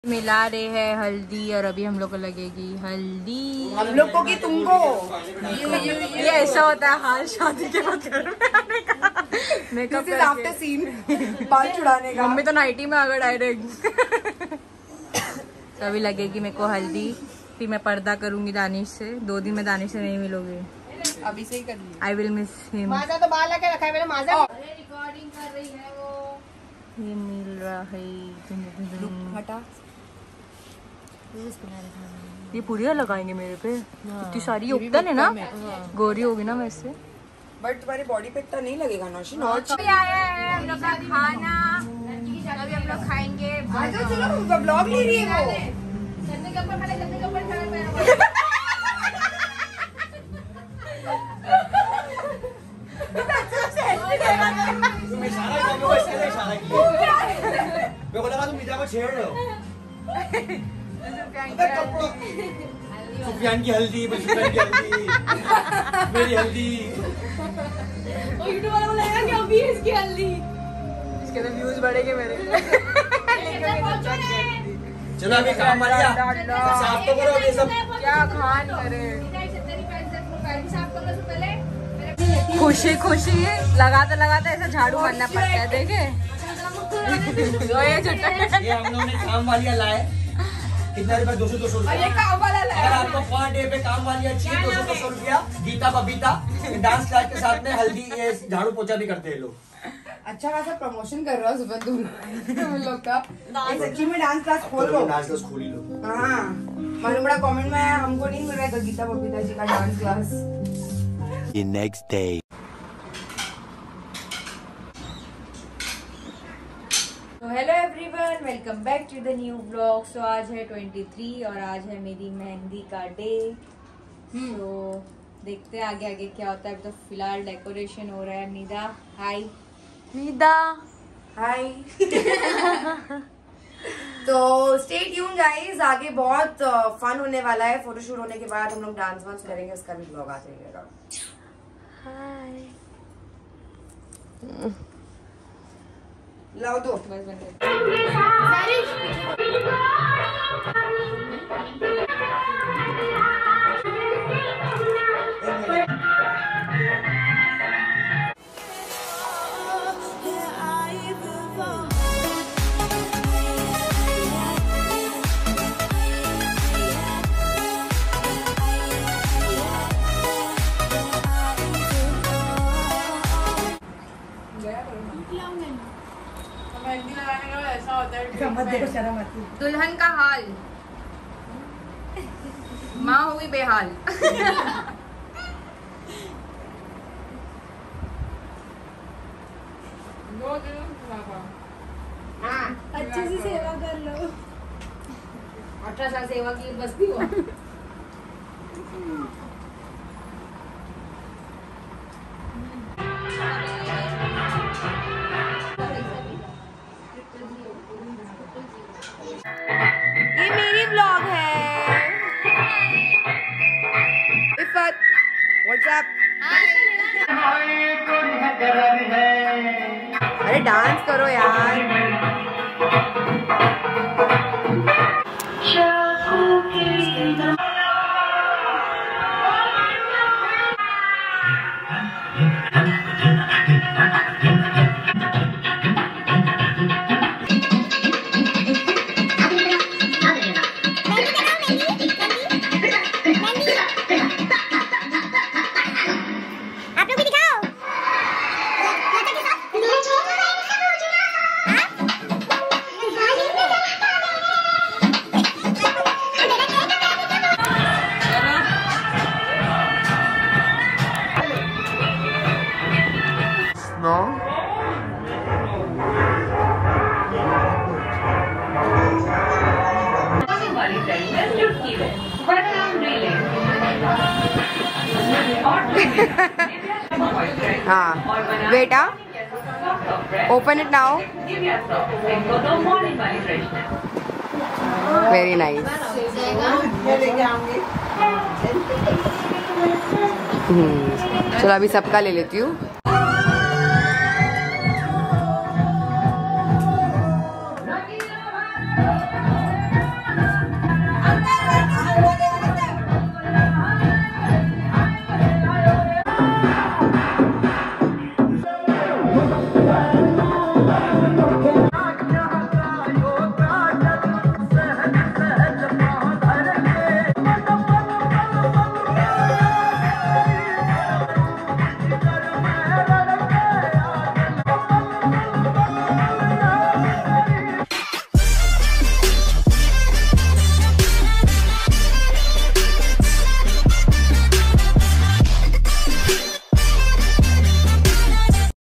मिला रहे हैं हल्दी और अभी हम लोग को लगेगी हल्दी। हम लोग को कि तुमको? ये ऐसा होता है हाल शादी के बाद घर में आने का, मेकअप आफ्टर सीन, बाल छुड़ाने का। मम्मी तो नाइटी में आ गए डायरेक्ट। तो अभी लगेगी मेरे को हल्दी, फिर मैं पर्दा करूंगी दानिश से। 2 दिन में दानिश से नहीं मिलोगे, अभी से ही कर ली। I will miss him. माजा तो बाल लगा रखा है मैंने। माजा रिकॉर्डिंग कर रही है वो। ये मिल रहा है हटा। ये पूरी लगाएंगे मेरे पे। इतनी सारी उपटन है ना, गोरी होगी ना वैसे। बट तुम्हारी बॉडी पे इतना नहीं लगेगा नौशी। अभी आया है हम लोग का खाना, अभी हम लोग खाएंगे। चलो ब्लॉग ले रही है वो। मेरे को लगा तुम मीजा को छेड़ रहे हो। सुफियान की हल्दी, सुफियान की हल्दी, मेरी हल्दी। यूट्यूब वालों को लगेगा कि अभी इसकी हल्दी, इसके तो व्यूज बढ़ेंगे मेरे। चलो अभी काम वालिया साफ तो करो ये सब। क्या खान करे, खुशी खुशी लगाते लगाते ऐसा झाड़ू मारना पड़ता है। देखे ये हम लोगों ने काम वालिया लाए। कितना रुपए? 200 रुपया। अगर आपको पर डे पे काम वालिया चाहिए 200 रुपया। गीता बबीता डांस क्लास के साथ में हल्दी ये झाड़ू पोछा भी करते हैं लोग। अच्छा खासा प्रमोशन कर रहा हो सुबह तुम लोग का। सच्ची में डांस क्लास खोल लो। डांस क्लास खोल ही लो। हाँ, मालूम बड़ा कमेंट में हमको नहीं मिल रहा है गीता बबीता जी का dance class. The next day. तो hello everyone, welcome back to the new blog. So आज है 23 और आज है मेरी मेहंदी का डे। तो देखते हैं आगे आगे क्या होता है। अभी तो फिलहाल डेकोरेशन हो रहा है। निदा हाय। निदा हाय। तो स्टे ट्यून गाइस, आगे बहुत फन होने वाला है। फोटोशूट होने के बाद हम लोग डांस वांस करेंगे, उसका भी ब्लॉग आ जाएगा। हाय। लाओ दो बस बन गया। दुल्हन का हाल, माँ हुई बेहाल। अच्छे से सेवा कर लो। 18 साल सेवा की बस भी हुआ। ये मेरी ब्लॉग है। इफ़त, व्हाट्सएप। अरे डांस करो यार। हाँ बेटा, open it now. Very nice. चलो अभी सबका ले लेती हूँ।